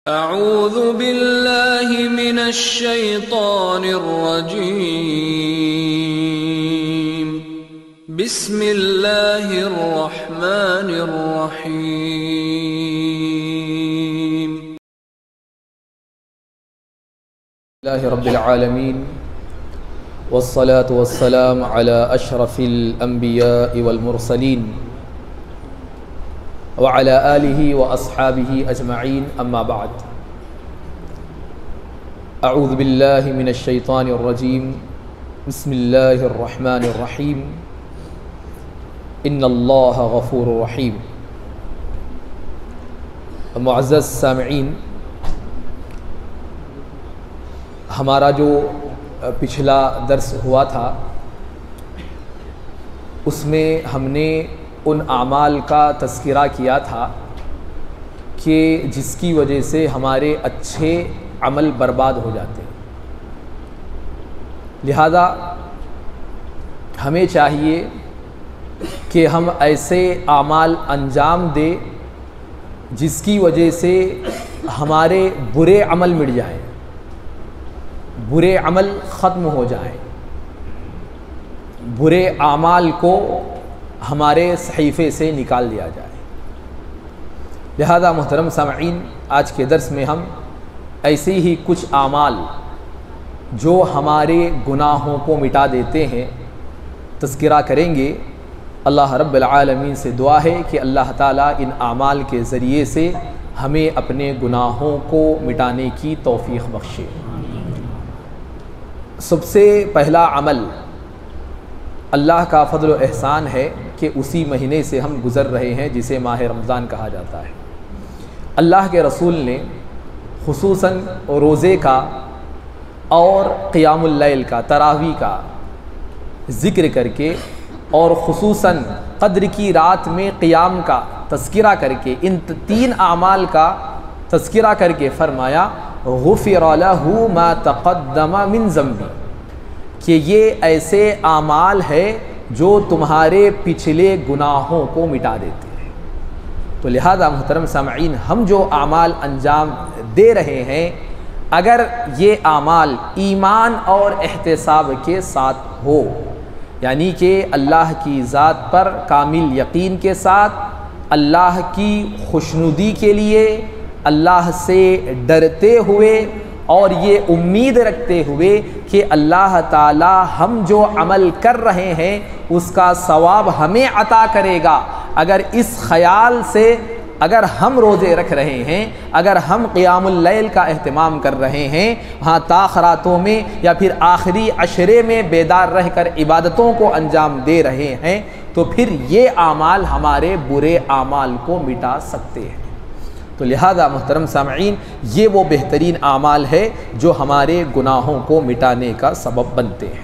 अऊज़ु बिल्लाहि मिनश शैतानिर रजीम। बिस्मिल्लाहिर रहमानिर रहीम। अल्लाह रब्बिल आलमीन वस्सलातु वस्सलाम अला अशरफिल अंबिया'i वल मुरसलीन व अला आलिहि व अस्हाबिहि अजमईन, अम्मा बाद। अऊज़ु बिल्लाहि मिनश शैतानिर रजीम। बिस्मिल्लाहिर रहमानिर रहीम। इन्नल्लाहा गफूरुर रहीम। मुअज़्ज़ज़ सामिईन, हमारा जो पिछला दर्स हुआ था उसमें हमने उन आमाल का तज़किरा किया था कि जिसकी वजह से हमारे अच्छे अमल बर्बाद हो जाते हैं। लिहाजा हमें चाहिए कि हम ऐसे आमाल अंजाम दें जिसकी वजह से हमारे बुरे अमल मिट जाएं, बुरे अमल ख़त्म हो जाएं, बुरे आमाल को हमारे सहीफ़े से निकाल दिया जाए। लिहाजा मोहतरम सामईन, आज के दर्स में हम ऐसे ही कुछ आमाल जो हमारे गुनाहों को मिटा देते हैं तज़किरा करेंगे। अल्लाह रब्बुल आलमीन से दुआ है कि अल्लाह ताला इन आमाल के ज़रिए से हमें अपने गुनाहों को मिटाने की तौफ़ीक़ बख्शे। सबसे पहला अमल अल्लाह का फ़ज़ल व एहसान है कि उसी महीने से हम गुज़र रहे हैं जिसे माह रमज़ान कहा जाता है। अल्लाह के रसूल ने खुसूसन रोज़े का और क़ियामुल लैल का, तरावी का ज़िक्र करके और खुसूसन क़द्र की रात में क़ियाम का तज़किरा करके, इन तीन आमाल का तज़किरा करके फ़रमाया गुफ़िर लहू मा तक़द्दम मिन ज़म्बी, कि ये ऐसे आमाल है जो तुम्हारे पिछले गुनाहों को मिटा देते हैं। तो लिहाजा मोहतरम सामईन, हम जो आमाल अंजाम दे रहे हैं, अगर ये आमाल ईमान और एहतिसाब के साथ हो, यानी कि अल्लाह की ज़ात पर कामिल यकीन के साथ, अल्लाह की खुशनुदी के लिए, अल्लाह से डरते हुए और ये उम्मीद रखते हुए कि अल्लाह ताला हम जो अमल कर रहे हैं उसका सवाब हमें अता करेगा, अगर इस ख़याल से अगर हम रोज़े रख रहे हैं, अगर हम क़ियामुल लैल का अहतमाम कर रहे हैं, हाँ ताख़रातों में या फिर आखिरी अशरे में बेदार रहकर इबादतों को अंजाम दे रहे हैं, तो फिर ये आमाल हमारे बुरे आमाल को मिटा सकते हैं। तो लिहाजा मोहतरम सामईन, ये वो बेहतरीन आमाल है जो हमारे गुनाहों को मिटाने का सबब बनते हैं।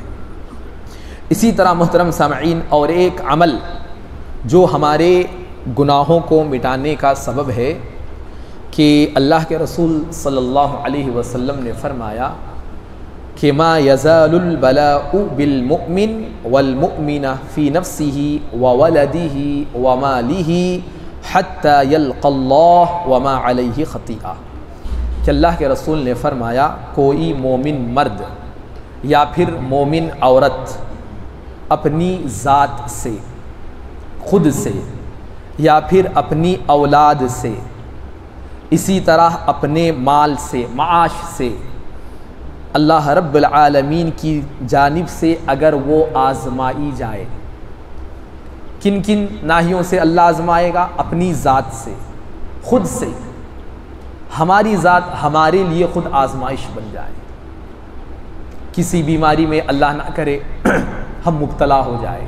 इसी तरह मोहतरम सामईन, और एक अमल जो हमारे गुनाहों को मिटाने का सबब है कि अल्लाह के रसूल सल्लल्लाहु अलैहि वसल्लम ने फरमाया कि मा यज़ालुल बलाउ बिल मुमिन वल मुमिना फ़ी नफ्सिही व वलदिही व मालिही हत्ता यल्क़ल्लाह व मा अलैहि ख़तीआ, कि अल्लाह के रसूल ने फरमाया कोई मोमिन मर्द या फिर मोमिन औरत अपनी ज़ात से, खुद से या फिर अपनी औलाद से, इसी तरह अपने माल से, माश से, अल्लाह रब्बुल आलमीन की जानिब से अगर वो आज़माई जाए, किन किन नाहियों से अल्लाह आज़माएगा? अपनी ज़ात से, ख़ुद से। हमारी ज़ात हमारे लिए ख़ुद आज़माइश बन जाए, किसी बीमारी में अल्लाह ना करे हम मुब्तला हो जाए,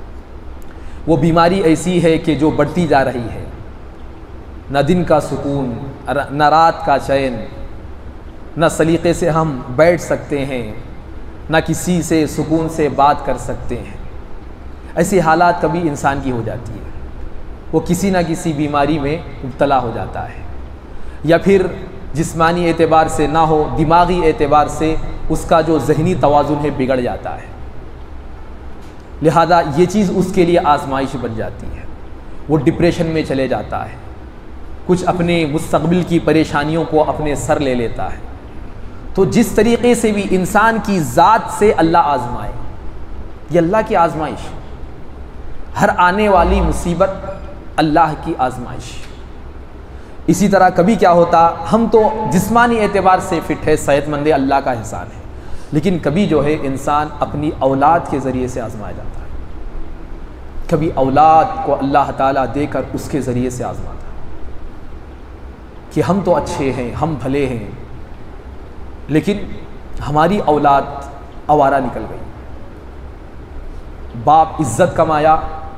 वो बीमारी ऐसी है कि जो बढ़ती जा रही है, न दिन का सुकून, न रात का चैन, न सलीक़े से हम बैठ सकते हैं, न किसी से सुकून से बात कर सकते हैं। ऐसी हालात कभी इंसान की हो जाती है, वो किसी न किसी बीमारी में मुब्तला हो जाता है, या फिर जिस्मानी एतबार से ना हो, दिमागी एतबार से उसका जो ज़हनी तवाज़ुन है बिगड़ जाता है। लिहाजा ये चीज़ उसके लिए आज़माइश बन जाती है, वो डिप्रेशन में चले जाता है, कुछ अपने मुस्तकबिल की परेशानियों को अपने सर ले लेता है। तो जिस तरीक़े से भी इंसान की ज़ात से अल्लाह आज़माए, ये अल्लाह की आज़माइश, हर आने वाली मुसीबत अल्लाह की आज़माइश। इसी तरह कभी क्या होता, हम तो जिस्मानी एतबार से फ़िट है, सेहतमंद है, अल्लाह का एहसान है, लेकिन कभी जो है इंसान अपनी औलाद के ज़रिए से आज़माया जाता है। कभी औलाद को अल्लाह ताला देकर उसके ज़रिए से आज़माता है कि हम तो अच्छे हैं, हम भले हैं, लेकिन हमारी औलाद आवारा निकल गई। बाप इज़्ज़त कमाया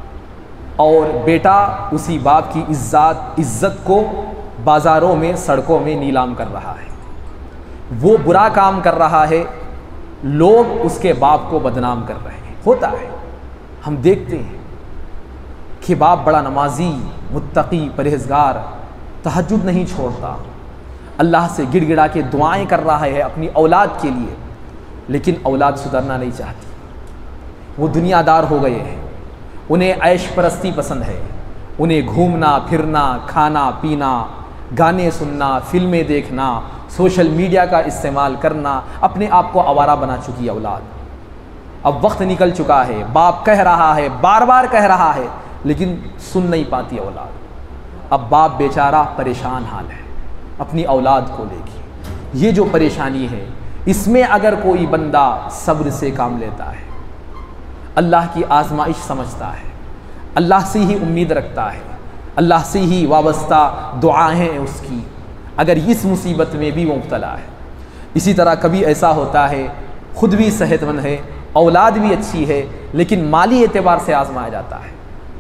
और बेटा उसी बाप की इज़्ज़त को बाज़ारों में, सड़कों में नीलाम कर रहा है। वो बुरा काम कर रहा है, लोग उसके बाप को बदनाम कर रहे हैं। होता है, हम देखते हैं कि बाप बड़ा नमाजी, मुत्तकी, परहेज़गार, तहज्जुद नहीं छोड़ता, अल्लाह से गिड़गिड़ा के दुआएं कर रहा है अपनी औलाद के लिए, लेकिन औलाद सुधरना नहीं चाहती। वो दुनियादार हो गए हैं, उन्हें ऐश परस्ती पसंद है, उन्हें घूमना फिरना, खाना पीना, गाने सुनना, फिल्में देखना, सोशल मीडिया का इस्तेमाल करना, अपने आप को आवारा बना चुकी है औलाद। अब वक्त निकल चुका है, बाप कह रहा है, बार बार कह रहा है, लेकिन सुन नहीं पाती औलाद। अब बाप बेचारा परेशान हाल है अपनी औलाद को लेके। ये जो परेशानी है, इसमें अगर कोई बंदा सब्र से काम लेता है, अल्लाह की आज़माइश समझता है, अल्लाह से ही उम्मीद रखता है, अल्लाह से ही वाबस्ता दुआएं हैं उसकी, अगर इस मुसीबत में भी वो मुब्तला है। इसी तरह कभी ऐसा होता है, ख़ुद भी सेहतमंद है, औलाद भी अच्छी है, लेकिन माली एतबार से आज़माया जाता है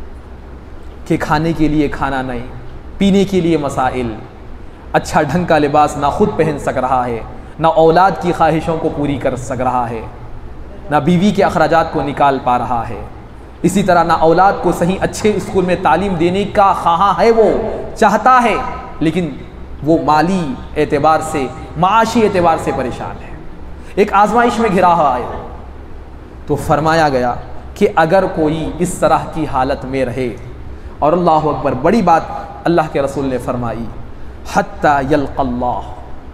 कि खाने के लिए खाना नहीं, पीने के लिए मसाइल, अच्छा ढंग का लिबास ना खुद पहन सक रहा है, ना औलाद की ख्वाहिशों को पूरी कर सक रहा है, ना बीवी के अखराजात को निकाल पा रहा है। इसी तरह ना औलाद को सही अच्छे स्कूल में तालीम देने का ख्वाहा है, वो चाहता है, लेकिन वो माली एतबार से, माशी एतबार से परेशान है, एक आजमाइश में घिरा हुआ है। तो फरमाया गया कि अगर कोई इस तरह की हालत में रहे, और अल्लाह अकबर, बड़ी बात अल्लाह के रसूल ने फरमाई, हत्ता यल्क़ल्लाह,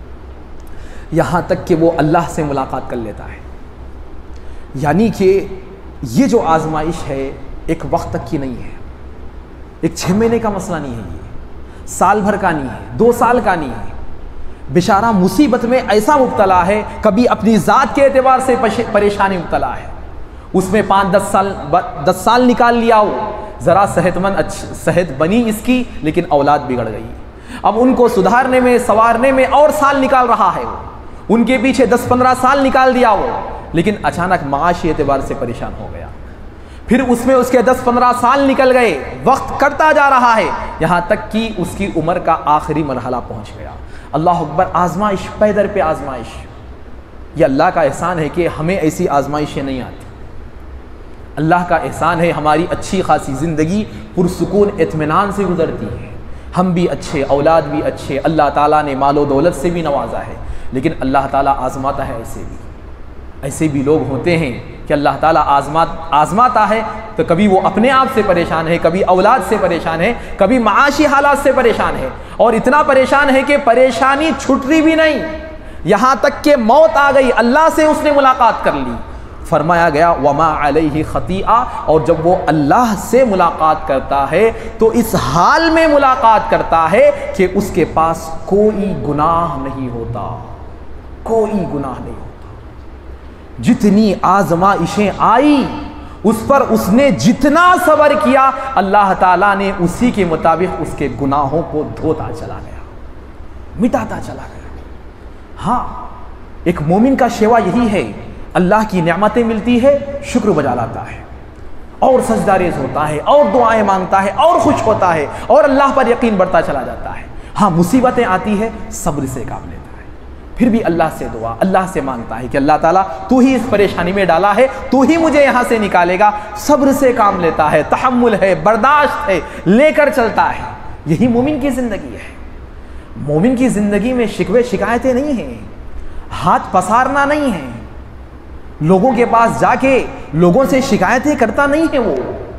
यहाँ तक कि वो अल्लाह से मुलाकात कर लेता है। यानी कि ये जो आजमाइश है एक वक्त तक की नहीं है, एक 6 महीने का मसला नहीं है, ये साल भर का नहीं है, 2 साल का नहीं है। बेचारा मुसीबत में ऐसा मुब्तला है, कभी अपनी ज़ात के एतबार से परेशानी मुब्तला है, उसमें 5-10 साल निकाल लिया हो, ज़रा सेहतमंद सेहत बनी इसकी, लेकिन औलाद बिगड़ गई। अब उनको सुधारने में, संवारने में और साल निकाल रहा है वो, उनके पीछे 10-15 साल निकाल दिया वो, लेकिन अचानक माशी एतबार से परेशान हो गया। फिर उसमें उसके 10-15 साल निकल गए, वक्त कटता जा रहा है, यहाँ तक कि उसकी उम्र का आखिरी मरहला पहुँच गया। अल्लाह अकबर, आजमाइश पे दर पे आजमाइश। ये अल्लाह का एहसान है कि हमें ऐसी आजमाइशें नहीं आती। अल्लाह का एहसान है, हमारी अच्छी खासी ज़िंदगी पुरसुकून इत्मीनान से गुजरती है, हम भी अच्छे, औलाद भी अच्छे, अल्लाह ताला ने मालो दौलत से भी नवाजा है, लेकिन अल्लाह ताला आज़माता है। ऐसे भी लोग होते हैं कि अल्लाह ताला आज़माता है, तो कभी वो अपने आप से परेशान है, कभी औलाद से परेशान है, कभी माशी हालात से परेशान है, और इतना परेशान है कि परेशानी छूट रही भी नहीं, यहाँ तक कि मौत आ गई, अल्लाह से उसने मुलाकात कर ली। फरमाया गया वमा अलैहि खतीआ, और जब वो अल्लाह से मुलाकात करता है तो इस हाल में मुलाकात करता है कि उसके पास कोई गुनाह नहीं होता, कोई गुनाह नहीं होता। जितनी आजमाइशें आई, उस पर उसने जितना सब्र किया, अल्लाह ताला ने उसी के मुताबिक उसके गुनाहों को धोता चला गया, मिटाता चला गया। हाँ, एक मोमिन का शेवा यही है, अल्लाह की नेमतें मिलती है, शुक्र बजा लाता है, और सजदारेज होता है, और दुआएं मांगता है, और खुश होता है, और अल्लाह पर यकीन बढ़ता चला जाता है। हाँ, मुसीबतें आती है, सब्र से काम लेता है, फिर भी अल्लाह से दुआ, अल्लाह से मांगता है कि अल्लाह ताला तू ही इस परेशानी में डाला है, तू ही मुझे यहाँ से निकालेगा। सब्र से काम लेता है, तहम्मुल है, बर्दाश्त है, लेकर चलता है। यही मोमिन की ज़िंदगी है। मोमिन की ज़िंदगी में शिकवे शिकायतें नहीं हैं, हाथ पसारना नहीं है, लोगों के पास जाके लोगों से शिकायतें करता नहीं है वो।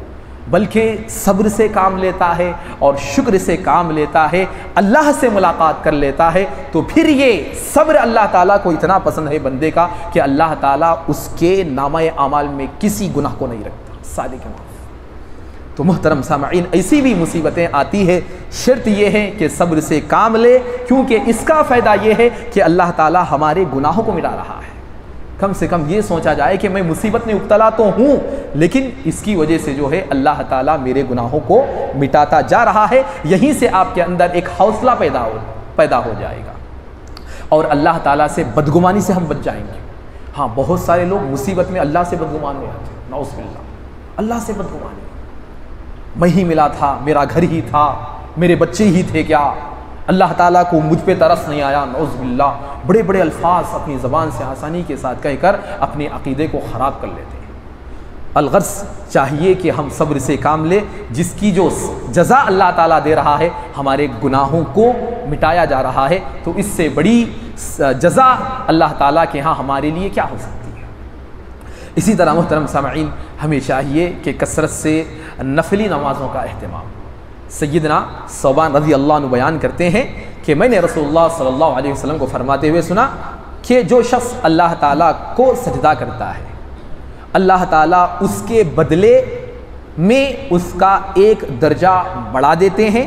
बल्कि सब्र से काम लेता है और शुक्र से काम लेता है, अल्लाह से मुलाकात कर लेता है, तो फिर ये सब्र अल्लाह ताला को इतना पसंद है बंदे का कि अल्लाह ताला उसके नामा अमाल में किसी गुनाह को नहीं रखता, सादे के माफ़। तो मुहतरम सामईन, ऐसी भी मुसीबतें आती है, शर्त यह है कि सब्र से काम ले, क्योंकि इसका फ़ायदा ये है कि अल्लाह ताला हमारे गुनाहों को मिटा रहा है। कम से कम ये सोचा जाए कि मैं मुसीबत में मुब्तला तो हूँ, लेकिन इसकी वजह से जो है अल्लाह ताला मेरे गुनाहों को मिटाता जा रहा है। यहीं से आपके अंदर एक हौसला पैदा हो जाएगा और अल्लाह ताला से बदगुमानी से हम बच जाएंगे। हाँ, बहुत सारे लोग मुसीबत में अल्लाह से बदगुमान हो जाते हैं, नौज़ बिल्लाह। अल्लाह से बदगुमानी, मैं ही मिला था, मेरा घर ही था, मेरे बच्चे ही थे क्या, अल्लाह ताला को मुझ पे तरस नहीं आया, नौज़ बिल्लाह। बड़े बड़े अल्फाज अपनी ज़बान से आसानी के साथ कहकर अपने अक़ीदे को ख़राब कर लेते हैं। अलगर्ज़ चाहिए कि हम सब्र से काम ले, जिसकी जो जज़ा अल्लाह ताला दे रहा है, हमारे गुनाहों को मिटाया जा रहा है, तो इससे बड़ी जज़ा अल्लाह ताला के यहाँ हमारे लिए क्या हो सकती है। इसी तरह मुहतरम सामईन, हमें चाहिए कि कसरत से नफली नमाज़ों का अहतमाम। सय्यदना सौबान रज़ी अल्लाह अन्हु बयान करते हैं कि मैंने रसूलुल्लाह सल्लल्लाहु अलैहि वसल्लम को फरमाते हुए सुना कि जो शख्स अल्लाह ताला को सजदा करता है, अल्लाह ताला उसके बदले में उसका एक दर्जा बढ़ा देते हैं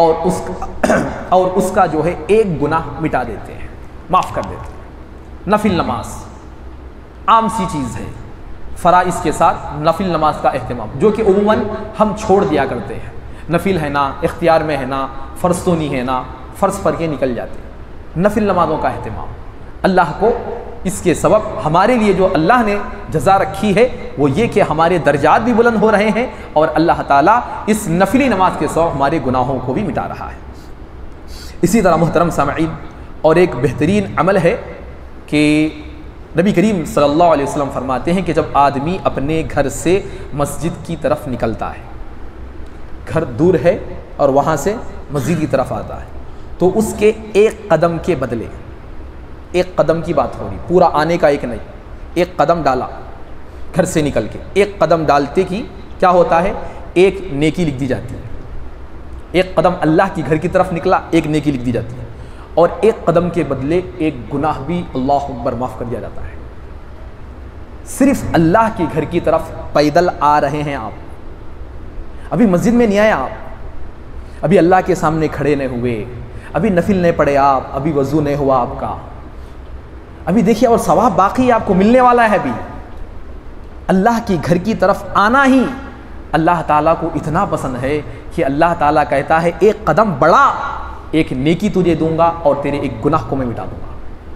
और उसका जो है एक गुनाह मिटा देते हैं, माफ़ कर देते हैं। नफिल नमाज आम सी चीज़ है, फ़राइज़ के साथ नफिल नमाज का अहतमाम, जो कि उमूमन हम छोड़ दिया करते हैं। नफिल है ना, इख्तियार में है ना, फ़र्ज़ तो नहीं है ना, फ़र्ज़ पर के निकल जाते हैं। नफिल नमाज़ों का अहतमाम, अल्लाह को इसके सबब हमारे लिए जो अल्लाह ने जज़ा रखी है वो ये कि हमारे दर्जात भी बुलंद हो रहे हैं और अल्लाह ताला इस नफिली नमाज के सबब हमारे गुनाहों को भी मिटा रहा है। इसी तरह मुहतरम सामईन, और एक बेहतरीन अमल है कि नबी करीम सल्लल्लाहु अलैहि वसल्लम फरमाते हैं कि जब आदमी अपने घर से मस्जिद की तरफ निकलता है, घर दूर है और वहाँ से मस्जिद की तरफ आता है, तो उसके एक कदम के बदले, एक कदम की बात हो रही, पूरा आने का एक नहीं, एक कदम डाला घर से निकल के, एक कदम डालते की क्या होता है, एक नेकी लिख दी जाती है। एक कदम अल्लाह की घर की तरफ निकला, एक नेकी लिख दी जाती है, और एक कदम के बदले एक गुनाह भी अल्लाह अकबर माफ़ कर दिया जाता है। सिर्फ अल्लाह के घर की तरफ पैदल आ रहे हैं आप, अभी मस्जिद में नहीं आए आप, अभी अल्लाह के सामने खड़े नहीं हुए, अभी नफिल नहीं पढ़े आप, अभी वज़ू नहीं हुआ आपका, अभी देखिए, और सवाब बाकी आपको मिलने वाला है। अभी अल्लाह की घर की तरफ आना ही अल्लाह ताला को इतना पसंद है कि अल्लाह ताला कहता है एक कदम बढ़ा, एक नेकी तुझे दूंगा और तेरे एक गुनाह को मैं मिटा दूंगा।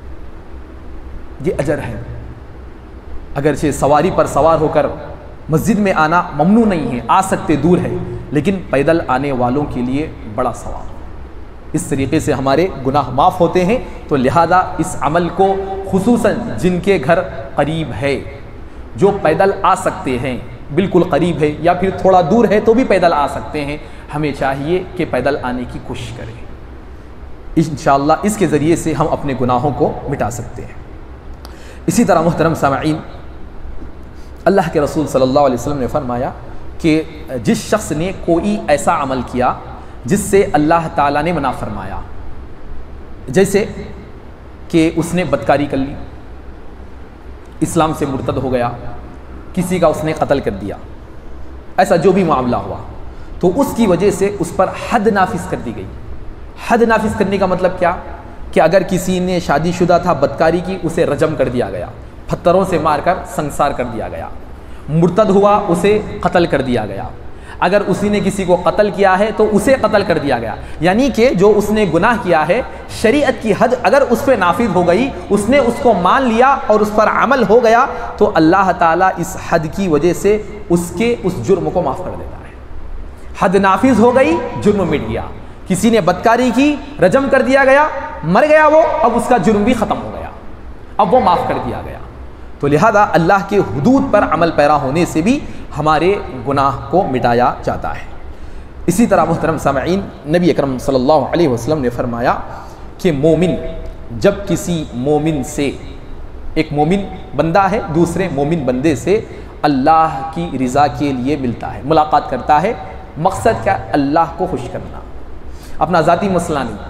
ये अजर है। अगरचे सवारी पर सवार होकर मस्जिद में आना ममनू नहीं है, आ सकते, दूर है, लेकिन पैदल आने वालों के लिए बड़ा सवाब। इस तरीके से हमारे गुनाह माफ़ होते हैं। तो लिहाजा इस अमल को खुसूसन जिनके घर करीब है, जो पैदल आ सकते हैं, बिल्कुल करीब है या फिर थोड़ा दूर है तो भी पैदल आ सकते हैं, हमें चाहिए कि पैदल आने की कोशिश करें। इंशाअल्लाह इसके ज़रिए से हम अपने गुनाहों को मिटा सकते हैं। इसी तरह मुहतरम सामईन, अल्लाह के रसूल सल्लल्लाहु अलैहि वसल्लम ने फरमाया कि जिस शख्स ने कोई ऐसा अमल किया जिससे अल्लाह ताला ने मना फरमाया, जैसे कि उसने बदकारी कर ली, इस्लाम से मुर्तद हो गया, किसी का उसने कत्ल कर दिया, ऐसा जो भी मामला हुआ, तो उसकी वजह से उस पर हद नाफिज कर दी गई। हद नाफिज करने का मतलब क्या कि अगर किसी ने शादीशुदा था, बदकारी की, उसे रजम कर दिया गया, पत्थरों से मारकर संसार कर दिया गया। मुर्तद हुआ, उसे कत्ल कर दिया गया। अगर उसी ने किसी को कत्ल किया है तो उसे कत्ल कर दिया गया। यानी कि जो उसने गुनाह किया है, शरीयत की हद अगर उस पर नाफिज हो गई, उसने उसको मान लिया और उस पर अमल हो गया, तो अल्लाह ताला इस हद की वजह से उसके उस जुर्म को माफ़ कर देता है। हद नाफिज हो गई, जुर्म मिट गया। किसी ने बदकारी की, रजम कर दिया गया, मर गया वो, अब उसका जुर्म भी ख़त्म हो गया, अब वो माफ़ कर दिया गया। तो लिहाजा अल्लाह के हुदूद पर अमल पैरा होने से भी हमारे गुनाह को मिटाया जाता है। इसी तरह मुहतरम सामईन, नबी अकरम सल्लल्लाहु अलैहि वसल्लम ने फरमाया कि मोमिन जब किसी मोमिन से, एक मोमिन बंदा है दूसरे मोमिन बंदे से अल्लाह की रज़ा के लिए मिलता है, मुलाकात करता है। मकसद क्या? अल्लाह को खुश करना, अपना ज़ाती मसला नहीं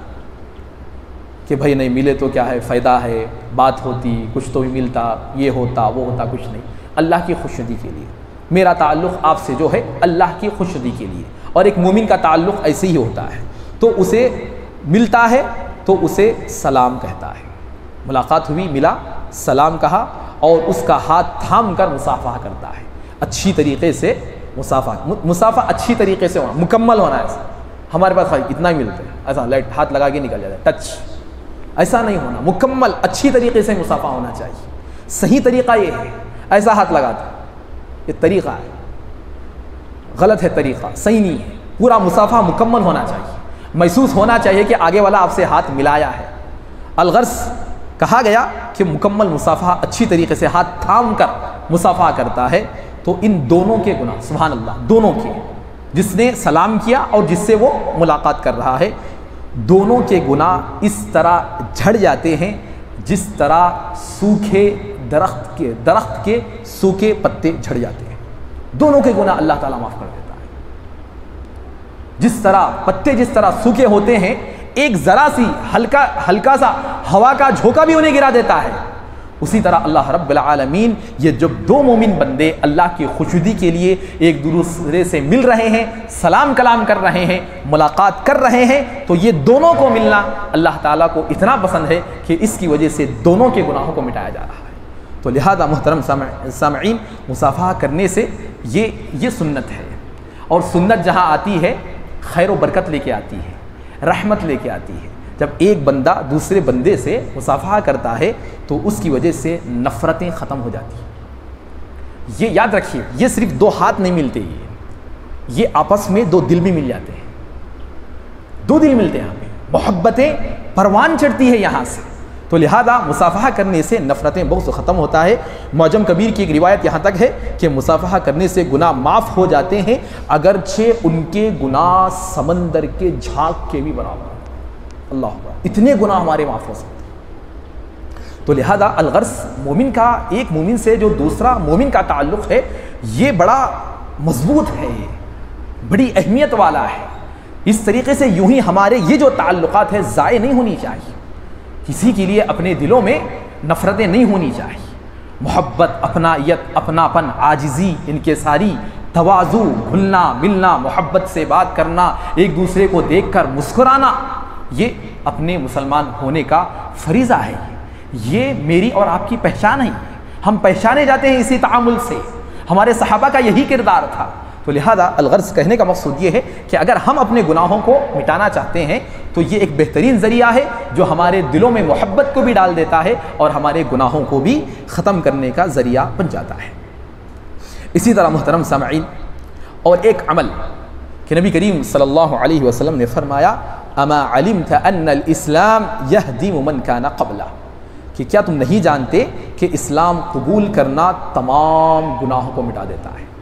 कि भाई नहीं मिले तो क्या है, फ़ायदा है, बात होती, कुछ तो भी मिलता, ये होता वो होता, कुछ नहीं। अल्लाह की खुशनुदी के लिए मेरा ताल्लुक़ आपसे जो है अल्लाह की खुशनुदी के लिए। और एक मोमिन का ताल्लुक़ ऐसे ही होता है, तो उसे मिलता है तो उसे सलाम कहता है। मुलाकात हुई, मिला, सलाम कहा और उसका हाथ थाम कर मुसाफा करता है। अच्छी तरीक़े से मुसाफा अच्छी तरीक़े से होना, मुकम्मल होना है। हमारे पास खाली इतना ही मिलता है, ऐसा लाइट हाथ लगा के निकल जाता है, टच, ऐसा नहीं होना। मुकम्मल अच्छी तरीक़े से मुसाफा होना चाहिए। सही तरीक़ा ये है, ऐसा हाथ लगाता, ये तरीक़ा है, गलत है तरीक़ा, सही नहीं है। पूरा मुसाफा मुकम्मल होना चाहिए, महसूस होना चाहिए कि आगे वाला आपसे हाथ मिलाया है। अलगर्स कहा गया कि मुकम्मल मुसाफा अच्छी तरीके से हाथ थाम कर मुसाफा करता है, तो इन दोनों के गुनाह, सुभान अल्लाह, दोनों के, जिसने सलाम किया और जिससे वो मुलाकात कर रहा है, दोनों के गुनाह इस तरह झड़ जाते हैं जिस तरह सूखे दरख्त के सूखे पत्ते झड़ जाते हैं। दोनों के गुनाह अल्लाह ताला माफ़ कर देता है। जिस तरह पत्ते जिस तरह सूखे होते हैं, एक ज़रा सी हल्का सा हवा का झोंका भी उन्हें गिरा देता है, उसी तरह अल्लाह रब्बुल आलमीन ये जब दो मोमिन बंदे अल्लाह की खुशनुदी के लिए एक दूसरे से मिल रहे हैं, सलाम कलाम कर रहे हैं, मुलाकात कर रहे हैं, तो ये दोनों को मिलना अल्लाह ताला को इतना पसंद है कि इसकी वजह से दोनों के गुनाहों को मिटाया जा रहा है। तो लिहाजा मुहतरम सामईन, मुसाफा करने से ये सुन्नत है। और सुन्नत जहाँ आती है खैर व बरकत लेके आती है, रहमत लेके आती है। जब एक बंदा दूसरे बंदे से मुसाफा करता है तो उसकी वजह से नफ़रतें ख़त्म हो जाती हैं। ये याद रखिए, ये सिर्फ दो हाथ नहीं मिलते, ये आपस में दो दिल भी मिल जाते हैं। दो दिल मिलते हैं, हमें मोहब्बतें परवान चढ़ती है यहाँ से। तो लिहाजा मुसाफहा करने से नफ़रतें बहुत ख़त्म होता है। मौजम कबीर की एक रिवायत यहाँ तक है कि मुसाफहा करने से गुनाह माफ़ हो जाते हैं, अगरचे उनके गुनाह समंदर के झाग के भी बराबर। अल्लाह, इतने गुनाह हमारे माफ़ हो सकते हैं। तो लिहाजा अलगर्स मोमिन का, एक मोमिन से जो दूसरा मोमिन का ताल्लुक़ है, ये बड़ा मजबूत है, बड़ी अहमियत वाला है। इस तरीके से यूं ही हमारे ये जो ताल्लुक़ात है ज़ाय नहीं होनी चाहिए। किसी के लिए अपने दिलों में नफ़रतें नहीं होनी चाहिए। मोहब्बत, अपनायत, अपनापन, आजिज़ी, इनकिसारी, तवाज़ु, घुलना मिलना, मोहब्बत से बात करना, एक दूसरे को देखकर मुस्कुराना, ये अपने मुसलमान होने का फरीज़ा है। ये मेरी और आपकी पहचान है। हम पहचाने जाते हैं इसी तामुल से। हमारे सहाबा का यही किरदार था। तो लिहाजा अलगर्ज कहने का मकसद ये है कि अगर हम अपने गुनाहों को मिटाना चाहते हैं तो ये एक बेहतरीन ज़रिया है जो हमारे दिलों में मोहब्बत को भी डाल देता है और हमारे गुनाहों को भी ख़त्म करने का ज़रिया बन जाता है। इसी तरह मुहतरम सामईन, और एक अमल कि नबी करीम सल्लल्लाहु अलैहि वसल्लम ने फरमाया, अमा अलिमत अन्नल इस्लाम यहदिमु मन काना क़ब्ला, कि क्या तुम नहीं जानते कि इस्लाम कबूल करना तमाम गुनाहों को मिटा देता है।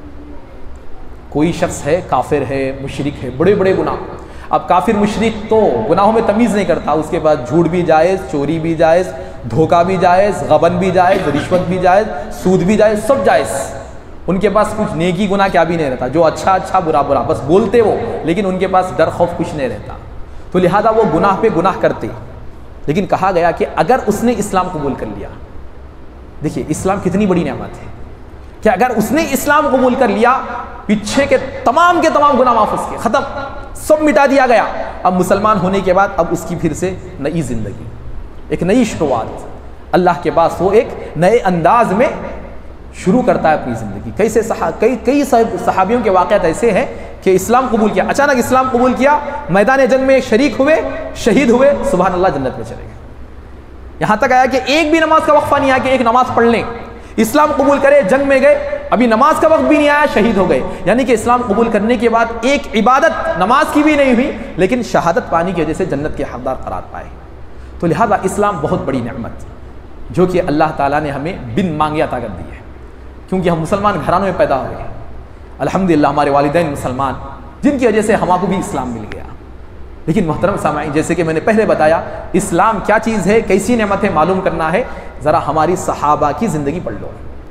कोई शख्स है, काफिर है, मुशरिक है, बड़े बड़े गुनाह। अब काफिर मुशरिक तो गुनाहों में तमीज़ नहीं करता, उसके पास झूठ भी जायज़, चोरी भी जायज़, धोखा भी जायज़, गबन भी जायज़, रिश्वत भी जायज़, सूद भी जायज़, सब जायज़। उनके पास कुछ नेकी गुनाह क्या भी नहीं रहता, जो अच्छा अच्छा बुरा बुरा बस बोलते वो, लेकिन उनके पास डर खौफ कुछ नहीं रहता। तो लिहाजा वो गुनाह पे गुनाह करते। लेकिन कहा गया कि अगर उसने इस्लाम कबूल कर लिया, देखिए इस्लाम कितनी बड़ी नेमत है कि अगर उसने इस्लाम कबूल कर लिया, पीछे के तमाम गुनाह माफ उसके ख़त्म, सब मिटा दिया गया। अब मुसलमान होने के बाद अब उसकी फिर से नई ज़िंदगी, एक नई शुरुआत अल्लाह के पास, वो एक नए अंदाज में शुरू करता है अपनी ज़िंदगी। कई सहाबियों के वाक़यात ऐसे हैं कि इस्लाम कबूल किया, अचानक इस्लाम कबूल किया, मैदान जंग में शरीक हुए, शहीद हुए, सुबहान अल्लाह, जन्नत में चले गए। यहाँ तक आया कि एक भी नमाज का वक्फा नहीं आया कि एक नमाज पढ़ लें, इस्लाम कबूल करे, जंग में गए, अभी नमाज का वक्त भी नहीं आया, शहीद हो गए। यानी कि इस्लाम कबूल करने के बाद एक इबादत नमाज की भी नहीं हुई, लेकिन शहादत पाने की वजह से जन्नत के हकदार करार पाए। तो लिहाजा इस्लाम बहुत बड़ी नेमत जो कि अल्लाह ताला ने हमें बिन मांगे अता कर दी है, क्योंकि हम मुसलमान घरानों में पैदा हुए हैं। अल्हम्दुलिल्लाह हमारे वालिदैन मुसलमान, जिनकी वजह से हमको भी इस्लाम मिल गया। लेकिन मोहतरम सामाईन, जैसे कि मैंने पहले बताया, इस्लाम क्या चीज़ है, कैसी नेमत है, मालूम करना है, ज़रा हमारी सहाबा की ज़िंदगी पढ़ लो।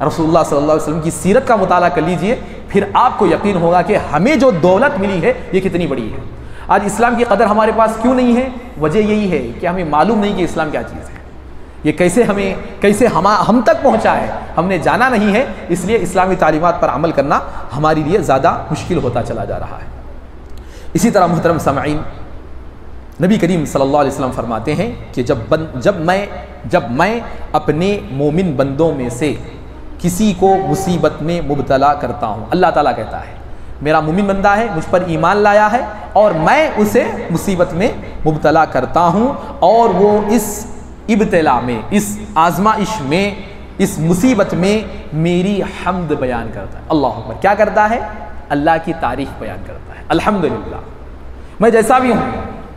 रसूलुल्लाह सल्लल्लाहु अलैहि वसल्लम की सीरत का मुताला कर लीजिए, फिर आपको यकीन होगा कि हमें जो दौलत मिली है ये कितनी बड़ी है। आज इस्लाम की कदर हमारे पास क्यों नहीं है? वजह यही है कि हमें मालूम नहीं कि इस्लाम क्या चीज़ है, ये कैसे हम तक पहुँचा है, हमने जाना नहीं है। इसलिए इस्लामी तालीमात पर अमल करना हमारे लिए ज़्यादा मुश्किल होता चला जा रहा है। इसी तरह मोहतरम सामईन, नबी करीम सल्लल्लाहु अलैहि वसल्लम फरमाते हैं कि जब मैं अपने मोमिन बंदों में से किसी को मुसीबत में मुब्तला करता हूँ, अल्लाह ताला कहता है मेरा मोमिन बंदा है, मुझ पर ईमान लाया है और मैं उसे मुसीबत में मुब्तला करता हूँ और वो इस इब्तिला में, इस आजमाइश में, इस मुसीबत में मेरी हम्द बयान करता है। अल्लाह अकबर। क्या करता है? अल्लाह की तारीफ बयान करता है। अल्हम्दुलिल्लाह, मैं जैसा भी हूँ,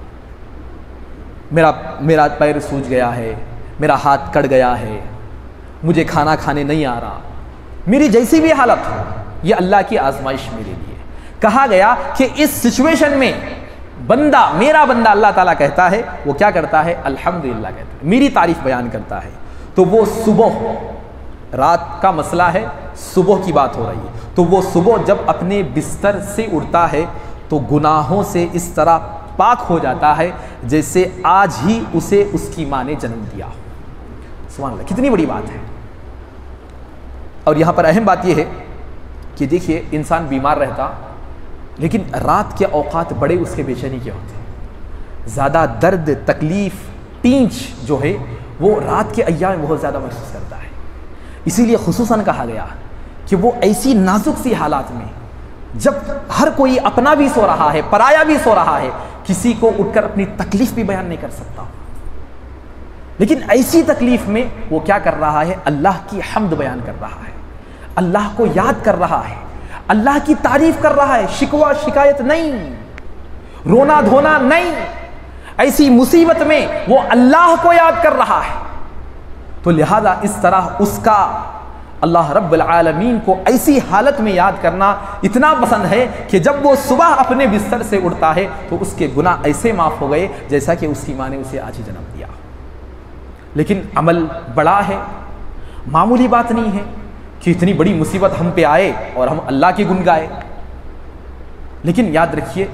मेरा पैर सूज गया है, मेरा हाथ कट गया है, मुझे खाना खाने नहीं आ रहा, मेरी जैसी भी हालत हो, ये अल्लाह की आजमाइश मेरे लिए। कहा गया कि इस सिचुएशन में मेरा बंदा अल्लाह ताला कहता है, वो क्या करता है? अल्हम्दुलिल्लाह कहता है, मेरी तारीफ बयान करता है। तो वो सुबह, रात का मसला है, सुबह की बात हो रही है, तो वो सुबह जब अपने बिस्तर से उठता है तो गुनाहों से इस तरह पाक हो जाता है जैसे आज ही उसे उसकी माँ ने जन्म दिया हो। सुभान अल्लाह, कितनी बड़ी बात है। और यहाँ पर अहम बात यह है कि देखिए, इंसान बीमार रहता लेकिन रात के औकात बड़े उसके बेचैनी के होते हैं, ज़्यादा दर्द, तकलीफ़, टींच जो है वो रात के अय्याम में बहुत ज़्यादा महसूस करता है। इसीलिए खुसूसन कहा गया कि वो ऐसी नाजुक सी हालात में, जब हर कोई अपना भी सो रहा है, पराया भी सो रहा है, किसी को उठकर अपनी तकलीफ़ भी बयान नहीं कर सकता, लेकिन ऐसी तकलीफ़ में वो क्या कर रहा है? अल्लाह की हम्द बयान कर रहा है, अल्लाह को याद कर रहा है, अल्लाह की तारीफ कर रहा है। शिकवा शिकायत नहीं, रोना धोना नहीं, ऐसी मुसीबत में वो अल्लाह को याद कर रहा है। तो लिहाजा इस तरह उसका अल्लाह रब्बुल आलमीन को ऐसी हालत में याद करना इतना पसंद है कि जब वो सुबह अपने बिस्तर से उठता है तो उसके गुनाह ऐसे माफ़ हो गए जैसा कि उसकी माँ ने उसे आज ही जन्म दिया। लेकिन अमल बड़ा है, मामूली बात नहीं है कि इतनी बड़ी मुसीबत हम पे आए और हम अल्लाह के गुण गाए। लेकिन याद रखिए,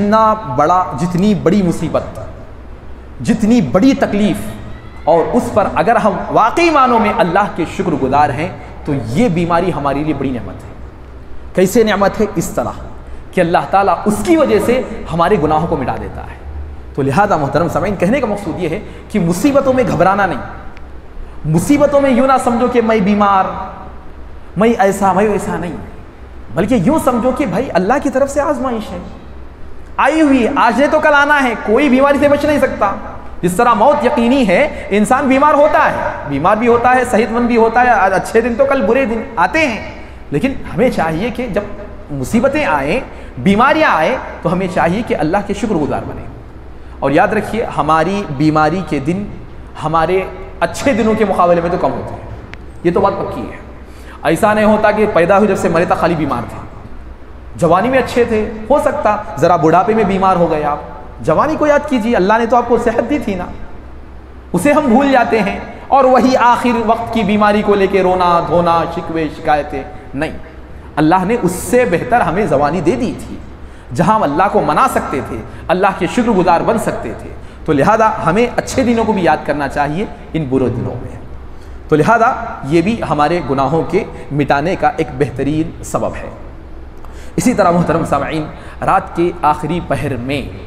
जितनी बड़ी मुसीबत, जितनी बड़ी तकलीफ़, और उस पर अगर हम वाकई मानों में अल्लाह के शुक्रगुजार हैं तो ये बीमारी हमारे लिए बड़ी नेमत है। कैसे नेमत है? इस तरह कि अल्लाह ताला उसकी वजह से हमारे गुनाहों को मिटा देता है। तो लिहाजा मोहतरम सामईन, कहने का मकसूद ये है कि मुसीबतों में घबराना नहीं, मुसीबतों में यूँ ना समझो कि मैं बीमार, मैं ऐसा नहीं, बल्कि यूँ समझो कि भाई अल्लाह की तरफ से आजमाइश है आई हुई, आज नहीं तो कल आना है, कोई बीमारी से बच नहीं सकता। जिस तरह मौत यकीनी है, इंसान बीमार होता है, बीमार भी होता है, सेहतमंद भी होता है, आज अच्छे दिन तो कल बुरे दिन आते हैं। लेकिन हमें चाहिए कि जब मुसीबतें आए, बीमारियां आए, तो हमें चाहिए कि अल्लाह के शुक्रगुजार बने। और याद रखिए, हमारी बीमारी के दिन हमारे अच्छे दिनों के मुकाबले में तो कम होते हैं, ये तो बात पक्की है। ऐसा नहीं होता कि पैदा हुए जब से मरे तक खाली बीमार थे, जवानी में अच्छे थे, हो सकता ज़रा बुढ़ापे में बीमार हो गए आप। जवानी को याद कीजिए, अल्लाह ने तो आपको सेहत दी थी ना, उसे हम भूल जाते हैं और वही आखिर वक्त की बीमारी को लेके रोना धोना, शिकवे शिकायतें नहीं। अल्लाह ने उससे बेहतर हमें जवानी दे दी थी जहां हम अल्लाह को मना सकते थे, अल्लाह के शुक्रगुजार बन सकते थे। तो लिहाजा हमें अच्छे दिनों को भी याद करना चाहिए इन बुरे दिनों में। तो लिहाजा ये भी हमारे गुनाहों के मिटाने का एक बेहतरीन सबब है। इसी तरह मोहतरम सामईन, रात के आखिरी पहर में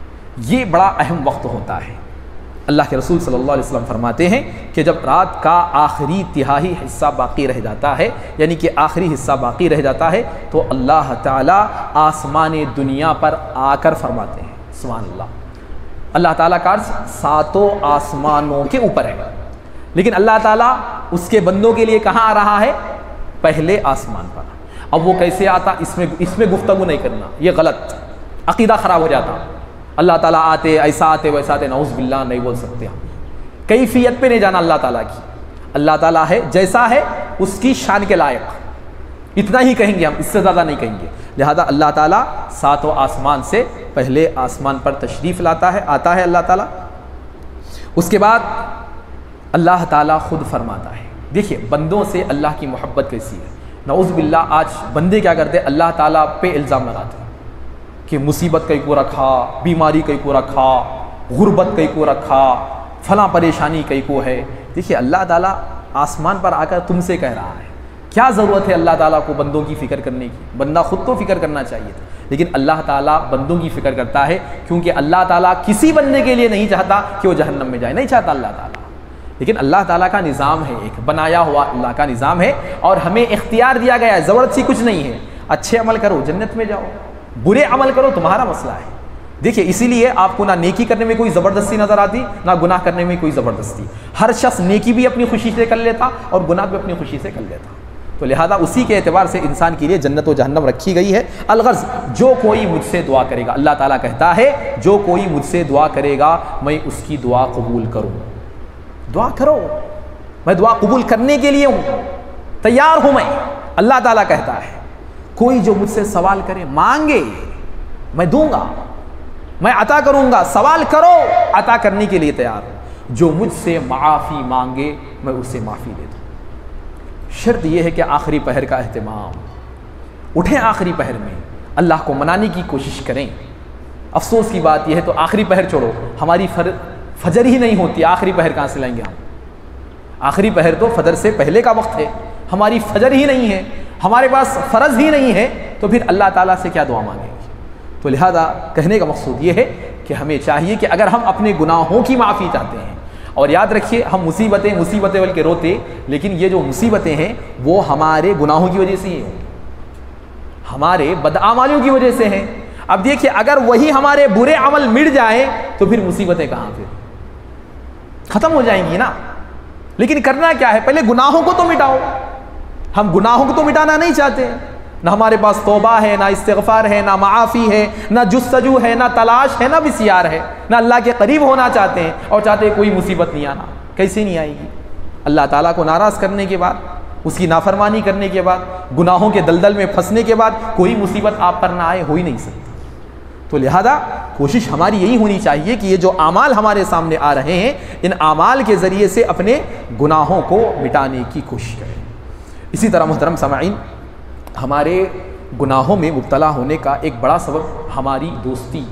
ये बड़ा अहम वक्त होता है। अल्लाह के रसूल सल्लल्लाहु अलैहि वसल्लम फरमाते हैं कि जब रात का आखिरी तिहाई हिस्सा बाकी रह जाता है, यानी कि आखिरी हिस्सा बाकी रह जाता है, तो अल्लाह ताला आसमान दुनिया पर आकर फरमाते हैं, सुभान अल्लाह। अल्लाह ताला का अर्श सातों आसमानों के ऊपर है, लेकिन अल्लाह ताला उसके बंदों के लिए कहाँ आ रहा है? पहले आसमान पर। अब वो कैसे आता, इसमें गुफ्तगू नहीं करना, ये गलत, अकीदा ख़राब हो जाता। अल्लाह ताला आते, ऐसा आते, वैसा आते, नऊज़ बिल्लाह नहीं बोल सकते हम। कैफियत पे नहीं जाना अल्लाह ताला की। अल्लाह ताला है जैसा है उसकी शान के लायक, इतना ही कहेंगे हम, इससे ज़्यादा नहीं कहेंगे। लिहाजा अल्लाह ताला सातों आसमान से पहले आसमान पर तशरीफ़ लाता है, आता है अल्लाह ताला। उसके बाद अल्लाह ताला खुद फरमाता है, देखिए बंदों से अल्लाह की मोहब्बत कैसी है। नऊज़ बिल्लाह आज बंदे क्या करते हैं, अल्लाह ताला पे इल्ज़ाम लगाते हैं कि मुसीबत कई को रखा, बीमारी कई को रखा, गुर्बत कई को रखा, फला परेशानी कई को है। देखिए अल्लाह ताला आसमान पर आकर तुमसे कह रहा है, क्या ज़रूरत है अल्लाह ताला को बंदों की फ़िक्र करने की? बंदा खुद तो फ़िक्र करना चाहिए था, लेकिन अल्लाह ताला बंदों की फ़िक्र करता है, क्योंकि अल्लाह ताला किसी बंदे के लिए नहीं चाहता कि वो जहन्नम में जाए, नहीं चाहता अल्लाह ताला। लेकिन अल्लाह ताला का निज़ाम है, एक बनाया हुआ अल्लाह का निज़ाम है, और हमें इख्तियार दिया गया है, ज़बरदस्ती कुछ नहीं है। अच्छे अमल करो जन्नत में जाओ, बुरे अमल करो तुम्हारा मसला है। देखिए इसीलिए आपको ना नेकी करने में कोई ज़बरदस्ती नज़र आती, ना गुनाह करने में कोई ज़बरदस्ती। हर शख्स नेकी भी अपनी खुशी से कर लेता और गुनाह भी अपनी खुशी से कर लेता। तो लिहाजा उसी के एतबार से इंसान के लिए जन्नत व जहन्नम रखी गई है। अलगर्ज़ जो कोई मुझसे दुआ करेगा, अल्लाह ताला कहता है जो कोई मुझसे दुआ करेगा मैं उसकी दुआ कबूल करूँ। दुआ करो, मैं दुआ कबूल करने के लिए हूँ, तैयार हूँ मैं। अल्लाह ताला कहता है कोई जो मुझसे सवाल करे, मांगे मैं दूंगा, मैं अता करूंगा। सवाल करो, अता करने के लिए तैयार हूं। जो मुझसे माफ़ी मांगे मैं उससे माफ़ी दे दूँ। शर्त यह है कि आखिरी पहर का एहतमाम, उठें आखिरी पहर में, अल्लाह को मनाने की कोशिश करें। अफसोस की बात यह है तो आखिरी पहर छोड़ो, हमारी फजर ही नहीं होती, आखिरी पहर कहाँ से लाएंगे हम? आखिरी पहर तो फजर से पहले का वक्त है, हमारी फजर ही नहीं है, हमारे पास फ़र्ज़ ही नहीं है, तो फिर अल्लाह ताला से क्या दुआ मांगेंगे? तो लिहाजा कहने का मकसूद ये है कि हमें चाहिए कि अगर हम अपने गुनाहों की माफ़ी चाहते हैं, और याद रखिए हम मुसीबतें बोल के रोते, लेकिन ये जो मुसीबतें हैं वो हमारे गुनाहों की वजह से ही हैं, हमारे बदआमालियों की वजह से हैं। अब देखिए अगर वही हमारे बुरे अमल मिट जाए तो फिर मुसीबतें कहाँ, फिर ख़त्म हो जाएंगी ना। लेकिन करना क्या है, पहले गुनाहों को तो मिटाओ। हम गुनाहों को तो मिटाना नहीं चाहते, ना हमारे पास तौबा है, ना इस्तिग़फ़ार है, ना माफ़ी है, ना जुस्तजू है, ना तलाश है, ना बिसियार है, ना अल्लाह के करीब होना चाहते हैं, और चाहते हैं कोई मुसीबत नहीं आना। कैसे नहीं आएगी? अल्लाह ताला को नाराज़ करने के बाद, उसकी नाफरमानी करने के बाद, गुनाहों के दलदल में फंसने के बाद कोई मुसीबत आप पर ना आए, हो ही नहीं सकता। तो लिहाजा कोशिश हमारी यही होनी चाहिए कि ये जो आमाल हमारे सामने आ रहे हैं, इन आमाल के ज़रिए से अपने गुनाहों को मिटाने की कोशिश करें। इसी तरह मोहतरम समाईन, हमारे गुनाहों में मुब्तला होने का एक बड़ा सबब हमारी दोस्ती।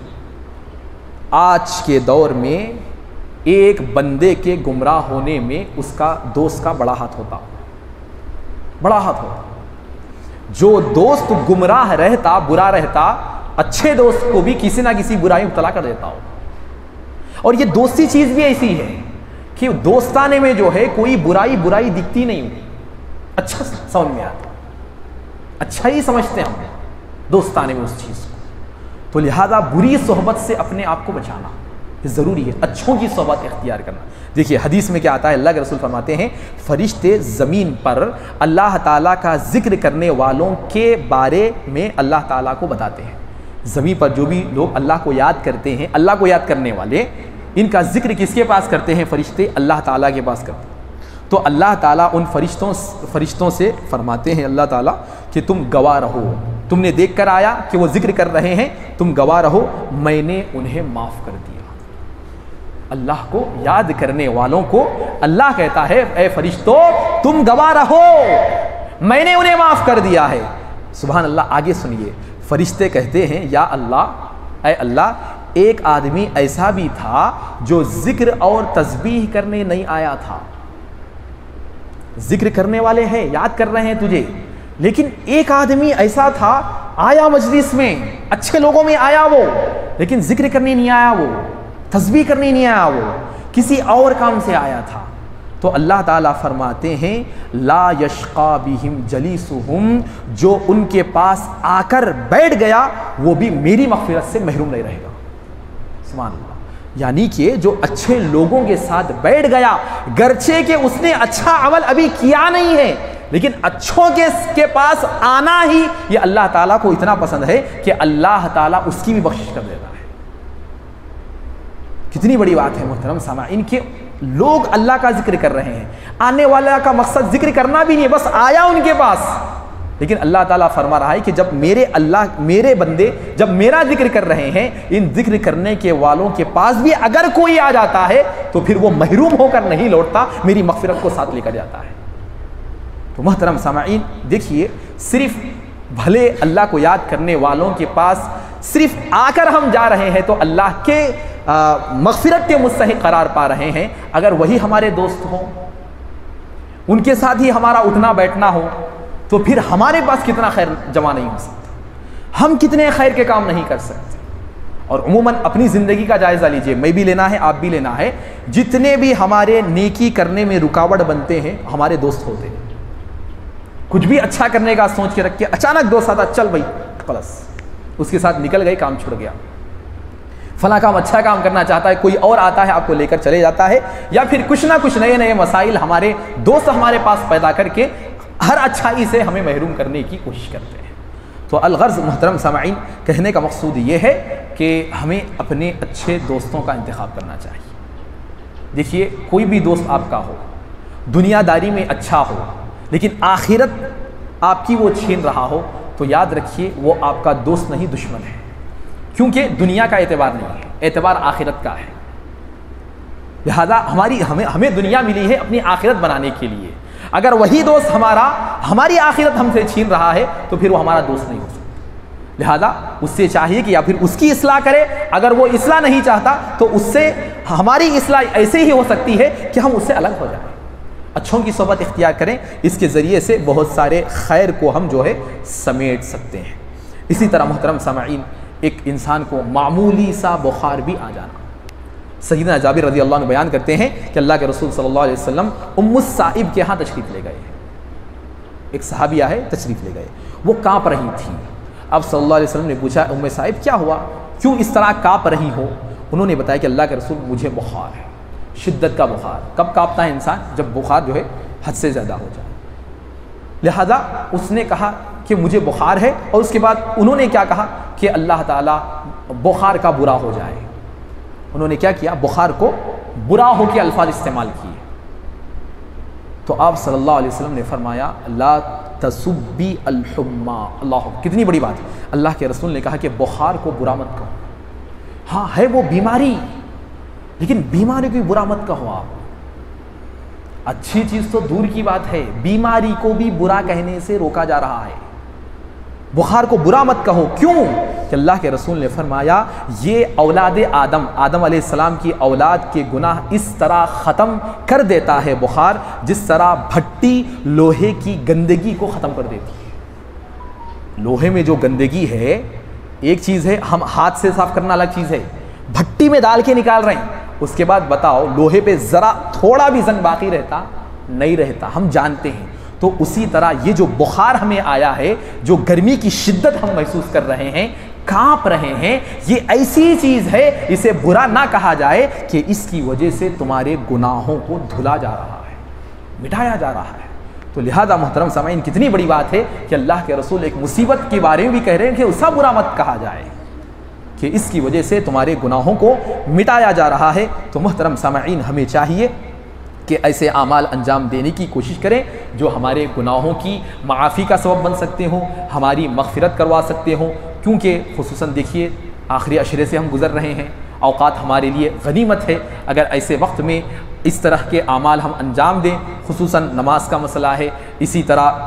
आज के दौर में एक बंदे के गुमराह होने में उसका दोस्त का बड़ा हाथ होता, बड़ा हाथ होता। जो दोस्त गुमराह रहता, बुरा रहता, अच्छे दोस्त को भी किसी ना किसी बुराई मुब्तला कर देता हो। और ये दोस्ती चीज़ भी ऐसी है कि दोस्ताने में जो है कोई बुराई दिखती नहीं होती, अच्छा समझ में आता, अच्छा ही समझते हैं हम दोस्ताने में उस चीज़ को। तो लिहाजा बुरी सोहबत से अपने आप को बचाना ज़रूरी है, अच्छों की सोहबत इख्तियार करना। देखिए हदीस में क्या आता है, अल्लाह के रसूल फरमाते हैं फरिश्ते ज़मीन पर अल्लाह ताला का जिक्र करने वालों के बारे में अल्लाह ताला को बताते हैं। ज़मीन पर जो भी लोग अल्लाह को याद करते हैं, अल्लाह को याद करने वाले, इनका जिक्र किसके पास करते हैं? फरिश्ते अल्लाह ताला के पास करते हैं। तो अल्लाह ताला उन फरिश्तों से फरमाते हैं अल्लाह ताला कि तुम गवाह रहो, तुमने देख कर आया कि वो जिक्र कर रहे हैं, तुम गवाह रहो, मैंने उन्हें माफ़ कर दिया। अल्लाह को याद करने वालों को अल्लाह कहता है ए फरिश्तों तुम गवाह रहो, मैंने उन्हें माफ़ कर दिया है। सुभान अल्लाह। आगे सुनिए, फरिश्ते कहते हैं या अल्लाह, ए अल्लाह, एक आदमी ऐसा भी था जो जिक्र और तस्बीह करने नहीं आया था। जिक्र करने वाले हैं, याद कर रहे हैं तुझे, लेकिन एक आदमी ऐसा था आया मजलिस में, अच्छे लोगों में आया वो, लेकिन जिक्र करने नहीं आया, वो तस्बीह करने नहीं आया, वो किसी और काम से आया था। तो अल्लाह ताला फरमाते हैं ला यशका बिहिम जलीसुहुम, जो उनके पास आकर बैठ गया वो भी मेरी मग़फ़िरत से महरूम नहीं रहेगा। सुभान अल्लाह। यानी कि जो अच्छे लोगों के साथ बैठ गया, गरचे कि उसने अच्छा अमल अभी किया नहीं है, लेकिन अच्छों के पास आना ही ये अल्लाह ताला को इतना पसंद है कि अल्लाह ताला उसकी भी बख्शिश कर देता है। कितनी बड़ी बात है मोहतरम सामाईन, के लोग अल्लाह का जिक्र कर रहे हैं, आने वाला का मकसद जिक्र करना भी नहीं है, बस आया उनके पास, लेकिन अल्लाह ताला फरमा रहा है कि जब मेरे बंदे जब मेरा जिक्र कर रहे हैं, इन जिक्र करने के वालों के पास भी अगर कोई आ जाता है तो फिर वो महरूम होकर नहीं लौटता, मेरी मग़फ़िरत को साथ लेकर जाता है। तो मोहतरम सामाईन देखिए, सिर्फ भले अल्लाह को याद करने वालों के पास सिर्फ आकर हम जा रहे हैं तो अल्लाह के मग़फ़िरत के मुस्तहिक़ करार पा रहे हैं। अगर वही हमारे दोस्त हों, उनके साथ ही हमारा उठना बैठना हो, तो फिर हमारे पास कितना खैर जमा नहीं हो सकता, हम कितने खैर के काम नहीं कर सकते। और उमूमन अपनी ज़िंदगी का जायज़ा लीजिए, मैं भी लेना है, आप भी लेना है। जितने भी हमारे नेकी करने में रुकावट बनते हैं हमारे दोस्त होते हैं। कुछ भी अच्छा करने का सोच के रख के अचानक दोस्त आता, चल भाई बस, उसके साथ निकल गए, काम छुड़ गया। फला काम अच्छा काम करना चाहता है, कोई और आता है आपको लेकर चले जाता है, या फिर कुछ ना कुछ नए नए मसाइल हमारे दोस्त हमारे पास पैदा करके हर अच्छाई से हमें महरूम करने की कोशिश करते हैं। तो अलगर्ज़ मोहतरम सामाईन, कहने का मकसूद ये है कि हमें अपने अच्छे दोस्तों का इंतखाब करना चाहिए। देखिए, कोई भी दोस्त आपका हो, दुनियादारी में अच्छा हो, लेकिन आखिरत आपकी वो छीन रहा हो, तो याद रखिए वो आपका दोस्त नहीं, दुश्मन है। क्योंकि दुनिया का एतबार नहीं है, एतबार आखिरत का है। लिहाजा हमें दुनिया मिली है अपनी आखिरत बनाने के लिए। अगर वही दोस्त हमारी आखिरत हमसे छीन रहा है तो फिर वो हमारा दोस्त नहीं हो सकता। लिहाजा उससे चाहिए कि या फिर उसकी इस्लाह करे, अगर वो इस्लाह नहीं चाहता तो उससे हमारी इस्लाह ऐसे ही हो सकती है कि हम उससे अलग हो जाएं। अच्छों की सोबत इख्तियार करें, इसके ज़रिए से बहुत सारे खैर को हम जो है समेट सकते हैं। इसी तरह मोहतरम सामाईन, एक इंसान को मामूली सा बुखार भी आ जाना। सय्यदना जाबिर रज़ी अल्लाह अन्हु बयान करते हैं कि अल्लाह के रसूल सल्लल्लाहु अलैहि वसल्लम उम्मुस साइब के यहाँ तशरीफ़ ले गए। एक सहाबिया है, तशरीफ़ ले गए, वो काँप रही थी। अब सल्लल्लाहु अलैहि वसल्लम ने पूछा, उम्मे साहिब क्या हुआ, क्यों इस तरह काँप रही हो? उन्होंने बताया कि अल्लाह के रसूल, मुझे बुखार है, शिद्दत का बुखार। कब काँपता है इंसान? जब बुखार जो है हद से ज़्यादा हो जाए। लिहाजा उसने कहा कि मुझे बुखार है, और उसके बाद उन्होंने क्या कहा कि अल्लाह ताला बुखार का बुरा हो जाए। उन्होंने क्या किया? बुखार को बुरा हो के अल्फाज इस्तेमाल किए। तो आप सल्लल्लाहु अलैहि वसल्लम ने फरमाया, ला तसुब्बी अल-हुम्मा। अल्लाह, कितनी बड़ी बात। अल्लाह के रसूल ने कहा कि बुखार को बुरा मत कहो। हाँ है वो बीमारी, लेकिन बीमारी को बुरा मत कहो आप। अच्छी चीज़ तो दूर की बात है, बीमारी को भी बुरा कहने से रोका जा रहा है। बुखार को बुरा मत कहो। क्यों? कि अल्लाह के रसूल ने फरमाया, ये औलाद आदम अलैहिस्सलाम की औलाद के गुनाह इस तरह ख़त्म कर देता है बुखार, जिस तरह भट्टी लोहे की गंदगी को ख़त्म कर देती है। लोहे में जो गंदगी है, एक चीज़ है हम हाथ से साफ़ करना, अलग चीज़ है भट्टी में डाल के निकाल रहे हैं। उसके बाद बताओ, लोहे पे ज़रा थोड़ा भी जंग बाकी रहता नहीं रहता, हम जानते हैं। तो उसी तरह ये जो बुखार हमें आया है, जो गर्मी की शिद्दत हम महसूस कर रहे हैं, कांप रहे हैं, ये ऐसी चीज़ है, इसे बुरा ना कहा जाए कि इसकी वजह से तुम्हारे गुनाहों को धुला जा रहा है, मिटाया जा रहा है। तो लिहाजा मोहतरम सामाईन, कितनी बड़ी बात है कि अल्लाह के रसूल एक मुसीबत के बारे में भी कह रहे हैं कि उसका बुरा मत कहा जाए, कि इसकी वजह से तुम्हारे गुनाहों को मिटाया जा रहा है। तो मोहतरम सामाईन, हमें चाहिए कि ऐसे आमाल अंजाम देने की कोशिश करें जो हमारे गुनाहों की माफ़ी का सबब बन सकते हों, हमारी मग़फ़िरत करवा सकते हों। क्योंकि ख़ुसूसन देखिए, आखिरी अशरे से हम गुज़र रहे हैं, औक़ात हमारे लिए गनीमत है। अगर ऐसे वक्त में इस तरह के आमाल हम अंजाम दें, ख़ुसूसन नमाज का मसला है, इसी तरह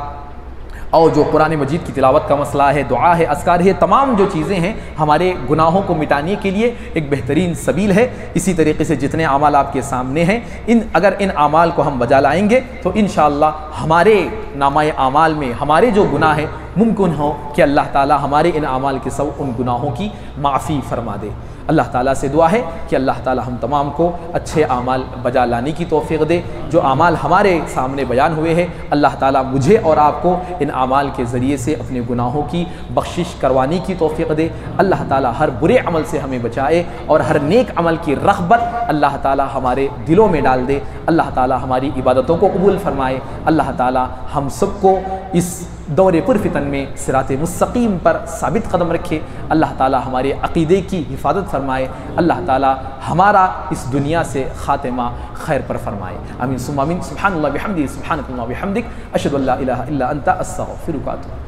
और जो कुरान मजीद की तिलावत का मसला है, दुआ है, अस्कार है, तमाम जो चीज़ें हैं हमारे गुनाहों को मिटाने के लिए एक बेहतरीन सबील है। इसी तरीके से जितने आमाल आपके सामने हैं, अगर इन आमाल को हम बजा लाएंगे तो इंशाअल्लाह हमारे नामाए आमाल में हमारे जो गुनाह हैं मुमकिन हो कि अल्लाह ताला हमारे इन आमाल के सब उन गुनाहों की माफ़ी फरमा दे। अल्लाह ताला से दुआ है कि अल्लाह ताला हम तमाम को अच्छे आमाल बजा लाने की तौफ़ीक़ दे। जो आमाल हमारे सामने बयान हुए हैं, अल्लाह ताला मुझे और आपको इन आमाल के ज़रिए से अपने गुनाहों की बख्शिश करवाने की तौफ़ीक़ दे। अल्लाह ताला हर बुरे अमल से हमें बचाए और हर नेक अमल की रग़बत अल्लाह ताला हमारे दिलों में डाल दे। अल्लाह ताला हमारी इबादतों को कबूल फ़रमाए। अल्लाह ताला हम सबको इस दौरे पुरफितन में सिराते मुस्तकीम पर साबित कदम रखे। अल्लाह ताला हमारे अक़ीदे की हिफाजत फरमाए। अल्लाह ताला हमारा इस दुनिया से ख़ातिमा खैर पर फरमाए। आमीन सुम्मा आमीन। सुब्हानल्लाह बिहम्दिही सुब्हानकल्लाह बिहम्दिक अशहदु अल्ला इलाहा इल्ला अंता अस्तग़फिरुका।